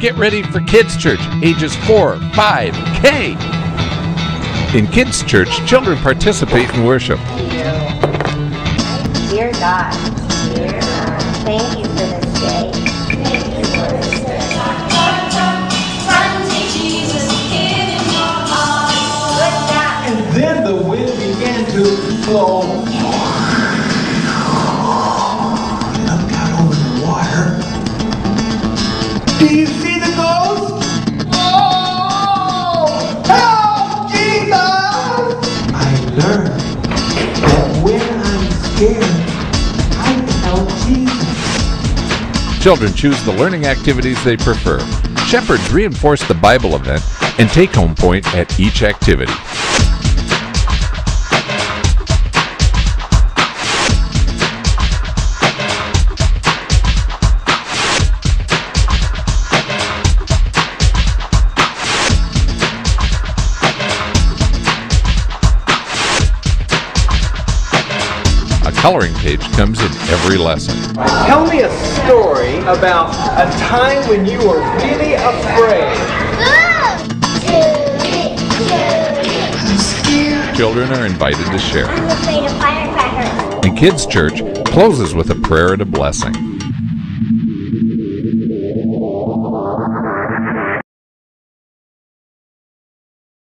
get ready for Kids Church, ages 4, 5, K. In Kids Church, children participate in worship. Dear God, thank you for this day. Thank you for this day. And then the wind began to blow. Looked out over the water. Do you see the ghost? Oh! Help! Jesus! I learned that when I'm scared, I tell Jesus. Children choose the learning activities they prefer. Shepherds reinforce the Bible event and take-home point at each activity. A coloring page comes in every lesson. Tell me a story about a time when you were really afraid. Children are invited to share. I'm afraid of firecrackers. And Kids Church closes with a prayer and a blessing.